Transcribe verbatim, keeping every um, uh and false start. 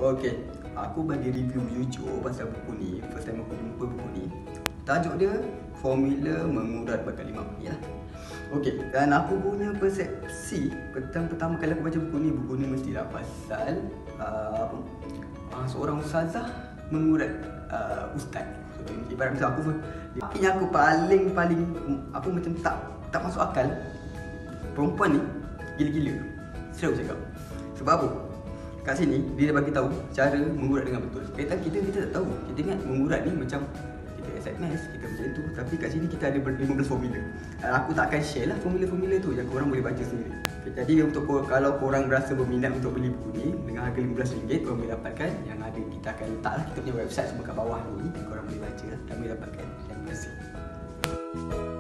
Okay, aku bagi review jujur pasal buku ni. First time aku jumpa buku ni. Tajuk dia Formula Mengurat Bakat Lima Pagi lah. Okay, dan aku punya persepsi petang pertama kali aku baca buku ni, buku ni mestilah pasal uh, apa? Uh, seorang ustazah mengurat uh, ustaz. So, ibarat macam aku, yang aku paling-paling apa macam tak tak masuk akal, perempuan ni gila-gila. Serius cakap. Sebab apa? Kat sini dia dah bagi tahu cara mengurat dengan betul. Kita kita kita tak tahu. Kita ingat mengurat ni macam kita S M S, kita macam tu. Tapi kat sini kita ada lima belas formula. Aku tak akan share lah formula-formula tu, yang korang boleh baca sendiri. Okay, jadi untuk kalau korang berasa berminat untuk beli buku ni dengan harga lima belas ringgit, korang boleh dapatkan. Yang ada kita akan letak lah kita punya website semua kat bawah ni. Korang boleh baca lah dan boleh dapatkan. Terima kasih.